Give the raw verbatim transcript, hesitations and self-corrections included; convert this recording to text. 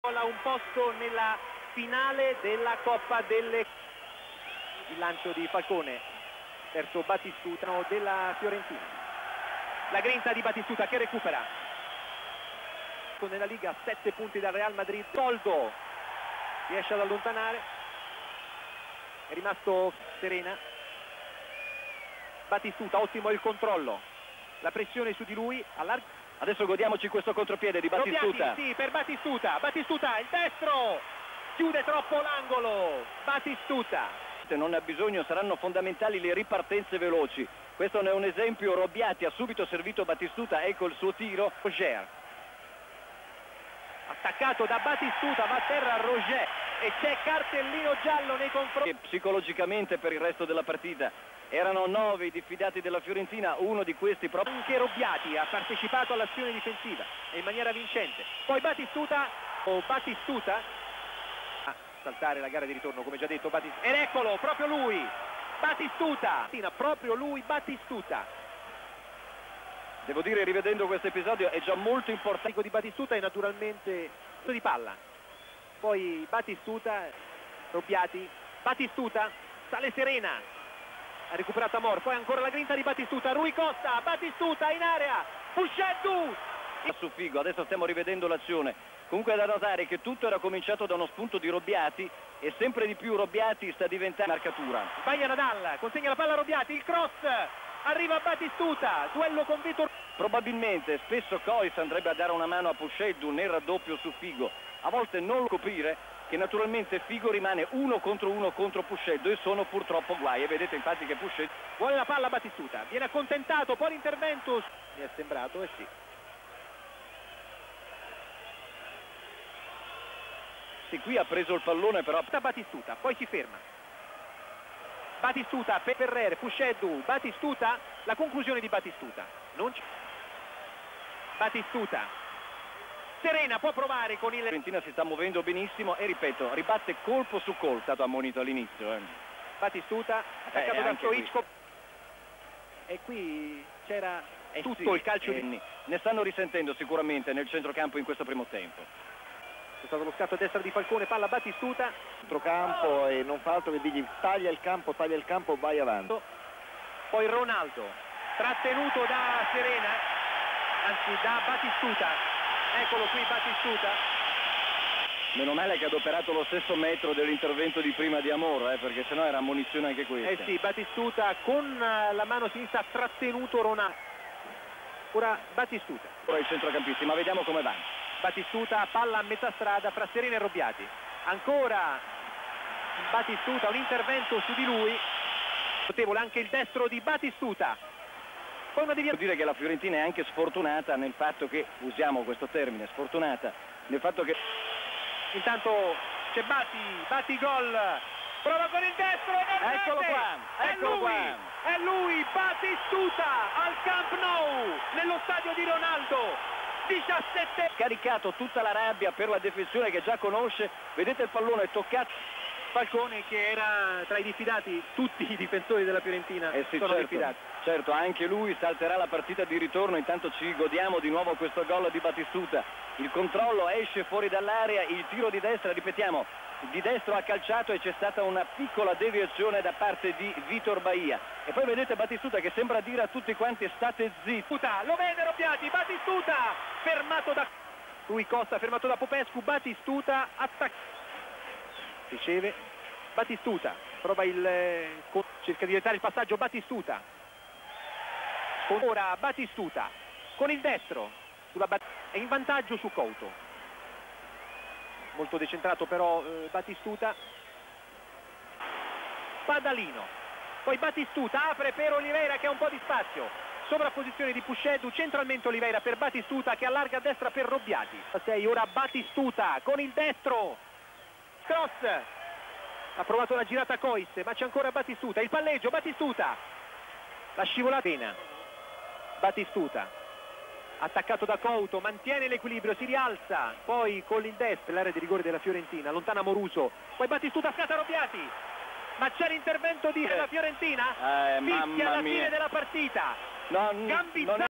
un posto nella finale della Coppa delle... Il lancio di Falcone verso Battistuta della Fiorentina. La grinta di Battistuta che recupera. Nella Liga a sette punti dal Real Madrid. Toldo riesce ad allontanare. È rimasto Serena. Battistuta, ottimo il controllo. La pressione su di lui. Allarga. Adesso godiamoci questo contropiede di Battistuta. Robiati, sì, per Battistuta. Battistuta, il destro. Chiude troppo l'angolo. Battistuta. Non ne ha bisogno, saranno fondamentali le ripartenze veloci. Questo ne è un esempio. Robiati ha subito servito Battistuta, ecco il suo tiro. Roger. Attaccato da Battistuta, va a terra Roger e c'è cartellino giallo nei confronti. Psicologicamente per il resto della partita erano nove i diffidati della Fiorentina, uno di questi proprio. Anche Robiati ha partecipato all'azione difensiva e in maniera vincente. Poi Battistuta, o Battistuta, a saltare la gara di ritorno come già detto Battistuta. Ed eccolo, proprio lui, Battistuta, proprio lui, Battistuta. Devo dire, rivedendo questo episodio, è già molto importante. Di Battistuta e naturalmente di palla. Poi Battistuta, Robiati, Battistuta, sale Serena, ha recuperato Amor, poi ancora la grinta di Battistuta, Rui Costa, Battistuta in area, Puscheddu! Su Figo, adesso stiamo rivedendo l'azione. Comunque è da notare che tutto era cominciato da uno spunto di Robiati e sempre di più Robiati sta diventando marcatura. Sbaglia Nadal, consegna la palla a Robiati, il cross! Arriva Battistuta, duello con Vitor. Probabilmente spesso Cois andrebbe a dare una mano a Puscheddu nel raddoppio su Figo. A volte non coprire che naturalmente Figo rimane uno contro uno contro Puscheddu e sono purtroppo guai. E vedete infatti che Puscheddu vuole la palla a Battistuta, viene accontentato, poi l'intervento. Mi è sembrato, eh sì. Sì, qui ha preso il pallone però. Battistuta, poi si ferma. Battistuta per Ferrer, Puscheddu, Battistuta, la conclusione di Battistuta. Non c'è. Battistuta. Serena può provare con il... La Fiorentina si sta muovendo benissimo e ripeto, ribatte colpo su colpo, è stato ammonito all'inizio. Eh. Battistuta, attaccato eh, da Stoichkov. E qui c'era eh tutto sì, il calcio eh, di... Ne stanno risentendo sicuramente nel centrocampo in questo primo tempo. C'è stato lo scatto a destra di Falcone, palla Battistuta. Centrocampo e non fa altro che dirgli taglia il campo, taglia il campo, vai avanti. Poi Ronaldo, trattenuto da Serena, anzi da Battistuta. Eccolo qui Battistuta. Meno male che ha adoperato lo stesso metro dell'intervento di prima di Amor, eh, perché sennò era ammonizione anche questa. Eh sì, Battistuta con la mano sinistra ha trattenuto Ronaldo. Ora Battistuta. Ora i centrocampisti, ma vediamo come va. Battistuta, palla a metà strada fra Serena e Robiati. Ancora Battistuta, un intervento su di lui. Notevole anche il destro di Battistuta. Poi una deviazione. Devo dire che la Fiorentina è anche sfortunata nel fatto che, usiamo questo termine, sfortunata, nel fatto che... Intanto c'è Batti, Batti gol. Prova con il destro e eccolo qua, eccolo è lui, qua. È lui, Battistuta al Camp Nou, nello stadio di Ronaldo. diciassette. Caricato tutta la rabbia per la difensione che già conosce. Vedete il pallone toccato. Falcone che era tra i diffidati, tutti i difensori della Fiorentina eh sì, sono certo, diffidati. Certo, anche lui salterà la partita di ritorno, intanto ci godiamo di nuovo questo gol di Battistuta. Il controllo esce fuori dall'area, il tiro di destra, ripetiamo, di destro ha calciato e c'è stata una piccola deviazione da parte di Vitor Bahia. E poi vedete Battistuta che sembra dire a tutti quanti state zitti. Lo vede Robiati, Battistuta fermato da Rui Costa, fermato da Popescu, Battistuta attacca. Riceve Battistuta, prova il cerca di evitare il passaggio Battistuta. Ora Battistuta con il destro sulla bat... è in vantaggio su Couto. Molto decentrato però eh, Battistuta. Padalino. Poi Battistuta apre per Oliveira che ha un po' di spazio. Sovrapposizione di Puscheddu, centralmente Oliveira per Battistuta che allarga a destra per Robiati. sei ora Battistuta con il destro. Cross. Ha provato la girata Cois, ma c'è ancora Battistuta. Il palleggio, Battistuta. La scivolata. Battistuta. Attaccato da Couto, mantiene l'equilibrio, si rialza. Poi con il destro, l'area di rigore della Fiorentina, allontana Moruso. Poi Battistuta scatta Robiati. Ma c'è l'intervento di la Fiorentina? Eh, Fischia mamma alla mia. fine della partita. No, non è...